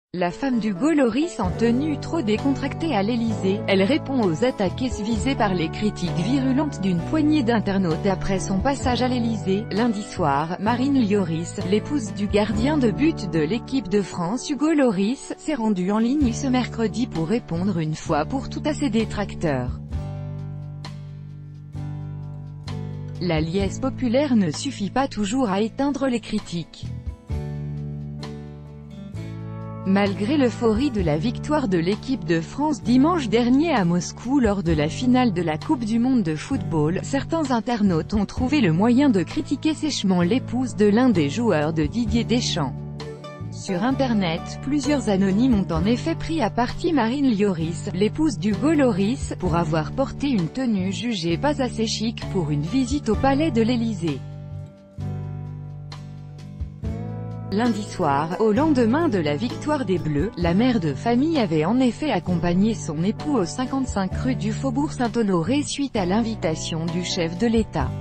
La femme d'Hugo Lloris en tenue trop décontractée à l'Élysée, elle répond aux attaques visées par les critiques virulentes d'une poignée d'internautes après son passage à l'Élysée. Lundi soir, Marine Lloris, l'épouse du gardien de but de l'équipe de France Hugo Lloris, s'est rendue en ligne ce mercredi pour répondre une fois pour toutes à ses détracteurs. La liesse populaire ne suffit pas toujours à éteindre les critiques. Malgré l'euphorie de la victoire de l'équipe de France dimanche dernier à Moscou lors de la finale de la Coupe du monde de football, certains internautes ont trouvé le moyen de critiquer sèchement l'épouse de l'un des joueurs de Didier Deschamps. Sur Internet, plusieurs anonymes ont en effet pris à partie Marine Lloris, l'épouse d'Hugo Lloris, pour avoir porté une tenue jugée pas assez chic pour une visite au palais de l'Élysée. Lundi soir, au lendemain de la victoire des Bleus, la mère de famille avait en effet accompagné son époux au 55 rue du Faubourg Saint-Honoré suite à l'invitation du chef de l'État.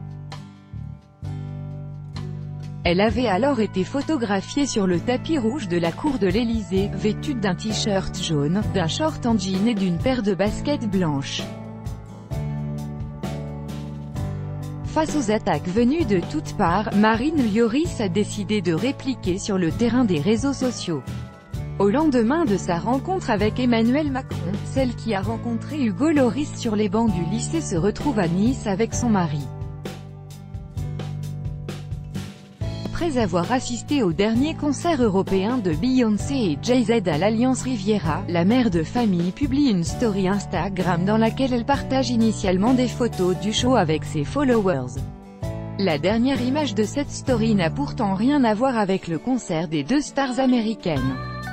Elle avait alors été photographiée sur le tapis rouge de la cour de l'Élysée, vêtue d'un t-shirt jaune, d'un short en jean et d'une paire de baskets blanches. Face aux attaques venues de toutes parts, Marine Lloris a décidé de répliquer sur le terrain des réseaux sociaux. Au lendemain de sa rencontre avec Emmanuel Macron, celle qui a rencontré Hugo Lloris sur les bancs du lycée se retrouve à Nice avec son mari. Après avoir assisté au dernier concert européen de Beyoncé et Jay-Z à l'Alliance Riviera, la mère de famille publie une story Instagram dans laquelle elle partage initialement des photos du show avec ses followers. La dernière image de cette story n'a pourtant rien à voir avec le concert des deux stars américaines.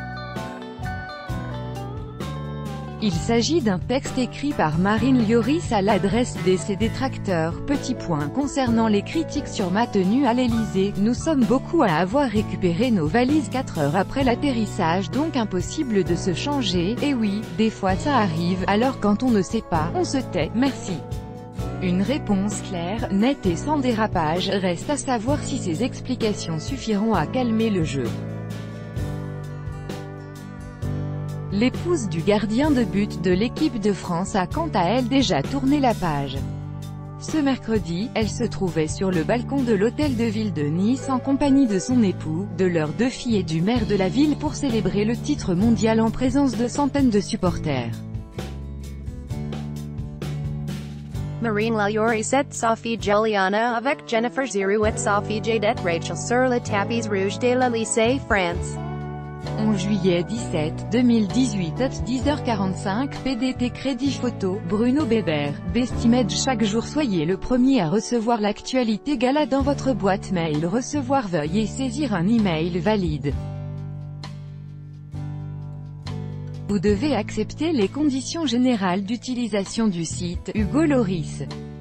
Il s'agit d'un texte écrit par Marine Lloris à l'adresse de ses détracteurs. Petit point concernant les critiques sur ma tenue à l'Élysée, nous sommes beaucoup à avoir récupéré nos valises 4 heures après l'atterrissage, donc impossible de se changer. Et oui, des fois ça arrive, alors quand on ne sait pas, on se tait, merci. Une réponse claire, nette et sans dérapage, reste à savoir si ces explications suffiront à calmer le jeu. L'épouse du gardien de but de l'équipe de France a quant à elle déjà tourné la page. Ce mercredi, elle se trouvait sur le balcon de l'hôtel de ville de Nice en compagnie de son époux, de leurs 2 filles et du maire de la ville pour célébrer le titre mondial en présence de centaines de supporters. Marine Lloris et Sophie Giuliana avec Jennifer Zirou et Sophie Jadette Rachel sur le tapis rouge de l'Élysée, France. 11 juillet 17, 2018 at 10h45 PDT Crédit Photo, Bruno Bébert, Bestimage. Chaque jour soyez le premier à recevoir l'actualité gala dans votre boîte mail. Recevoir, veuillez saisir un email valide. Vous devez accepter les conditions générales d'utilisation du site Hugo Lloris.